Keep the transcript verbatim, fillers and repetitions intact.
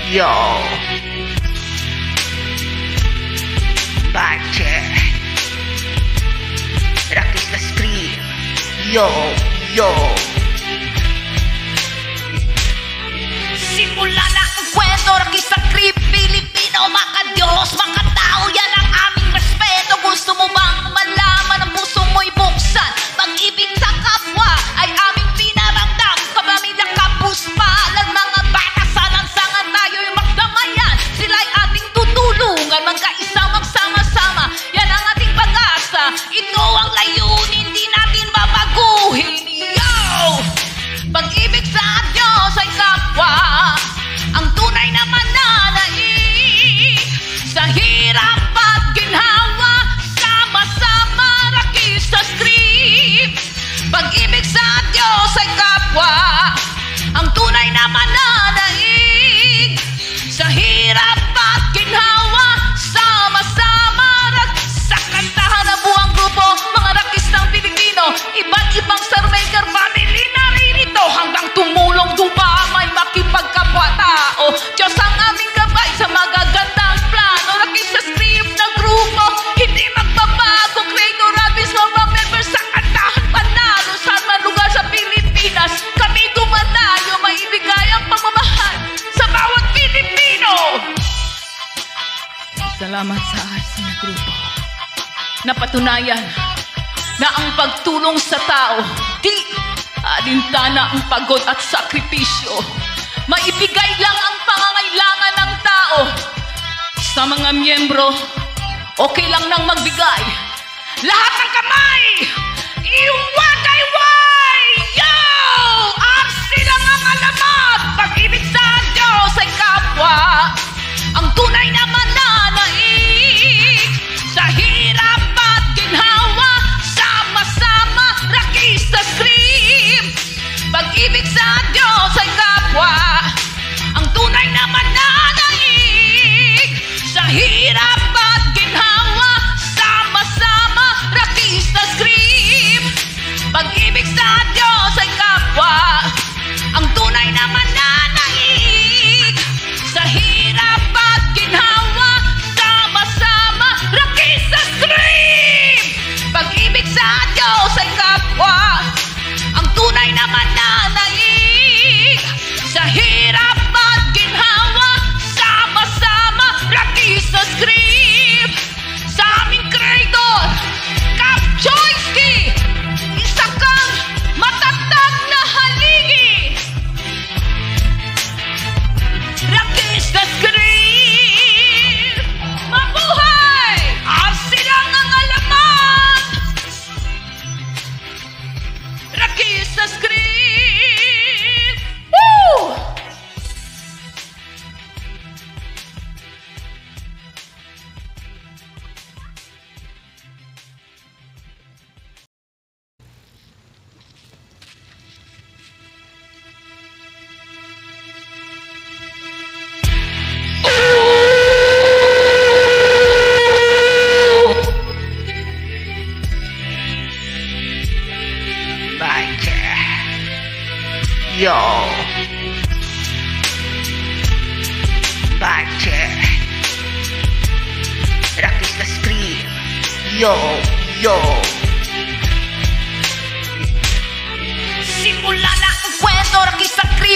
Yo, Bache, Rakis the Scream. Yo, yo. Simula na ang kwento, Rakis the Scream. Pilipino, maka-Diyos, maka-tao, yan ang aming respeto. Gusto mo bang malaman ang puso mo'y buksan? Pag-ibig sa kapwa ay aming pinaramdam. Kapamilya, kapuspalan, mga bata sa lansangan, tayo'y magdamayan. Sila'y ating tutulungan, magkaisa, magsama-sama. Yan ang ating pag-asa. Ito ang layunin, di natin babaguhin. Yo! Pag-ibig sa Diyos ay kapwa, ang tunay na mananaig. Sa hirap at ginhawa, sama-sama, Rakis the Scream. Pag-ibig sa Diyos ay kapwa, ang tunay na mananaig. Sa hirap at ginhawa, sama-sama, sa kantahan na buwang grupo, mga Rakis ng Pilipino, iba't ibang Sarmaker family naririto, hanggang tumulong dupa may makipagkapwa-tao. Diyos ang aming gabay sa magagandang plano. Rakis the Scream na grupo, hindi magbabago. Creator Rabis, mga members sa kantahan panalo. Saan man lugar sa Pilipinas, kami dumadayo, maibigay ang pagmamahal sa bawat Pilipino. Salamat sa R C na grupo, napatunayan na ang pagtulong sa tao, di alintana ang pagod at sakripisyo. Maibigay lang ang pangangailangan ng tao. Sa mga miyembro, okay lang nang magbigay. Lahat ng kamay, iwagay-way! Yo! R C lang ang alamat. Pag-ibig sa Diyos ay kapwa, ang tunay na mananaig. Sa hirap at ginhawa, sama-sama, Rakis the Scream. Pag-ibig sa Diyos ay kapwa, ang tunay na mananaig. Sa hirap at ginhawa, sama-sama, Rakis the Scream. Pag-ibig sa Diyos ay kapwa, ang tunay na mananaig. Sa hirap at ginhawa, sama-sama, Rakis the Scream. Pag-ibig sa Diyos ay kapwa, ang tunay na mananaig. Sa hirap at ginhawa, sama-sama, Rakis the Scream. Sa aming creator, Cap Joyski, isa kang matatag na haligi. Rakis the Scream, mabuhay! R C lang ang alamat. Rakis the Scream. Woo! Bache. Yo, Bache, Rakis the Scream. Yo, yo. Simula na ang kwento, Rakis the Scream.